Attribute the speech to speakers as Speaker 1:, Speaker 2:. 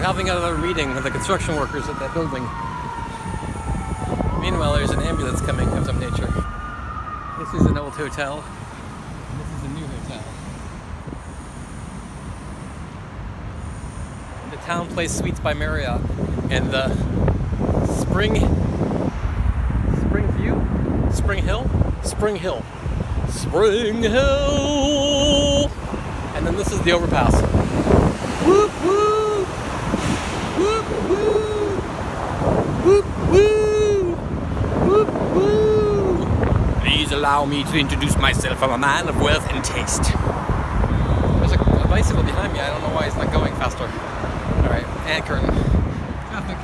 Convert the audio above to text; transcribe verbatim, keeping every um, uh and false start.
Speaker 1: having another meeting with the construction workers at that building. Meanwhile, there's an ambulance coming of some nature. This is an old hotel. And this is a new hotel. The Town Place Suites by Marriott. And the Spring... Spring View? Spring Hill? Spring Hill. Spring Hill! And then this is the overpass. Whoop whoop! Whoop whoop! Whoop whoop! Whoop whoop! Please allow me to introduce myself. I'm a man of wealth and taste. There's a, a bicycle behind me. I don't know why it's not going faster. Alright, anchoring. Traffic.